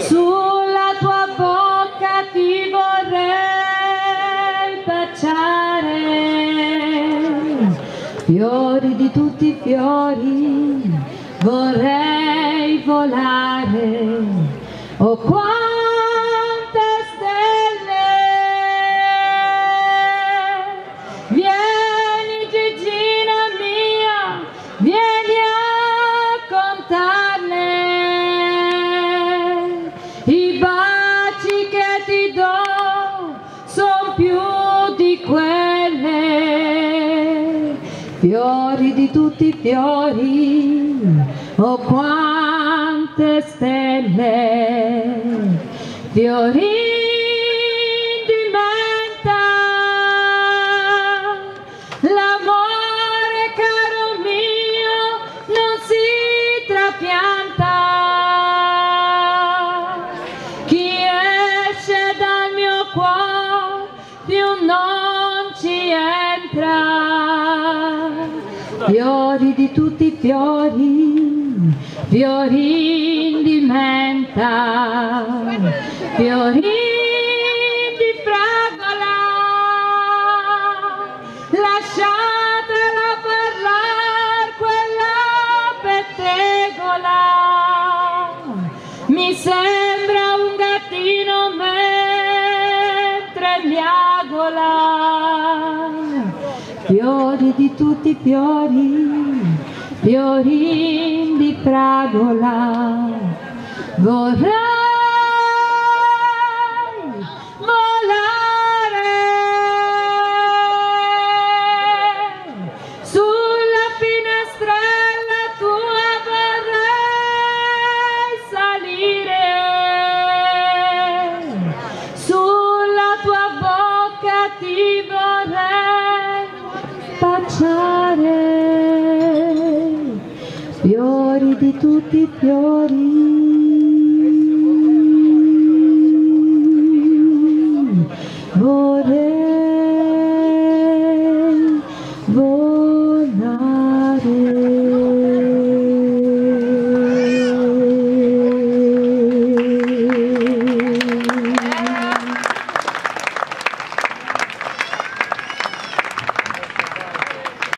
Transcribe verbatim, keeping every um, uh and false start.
sulla tua bocca ti vorrei baciare, fiori di tutti i fiori vorrei volare, oh quante stelle, vieni Gigina mia, vieni a contarle, i baci che ti do son più di quelle, fiori di tutti i fiori, oh quante stelle, fiori di menta, l'amore caro mio non si trapianta, chi esce dal mio cuore più non ci entra, fiori di tutti i fiori, fiori di menta, fiori di fragola, lasciatela parlare quella pettegola, mi sembra un gattino mentre miagola, fiori di tutti i fiori, fiori di fragola, vorrei volare sulla finestrella tua, vorrei salire sulla tua bocca, ti vorrei baciare, fiori di tutti i fiori, oh.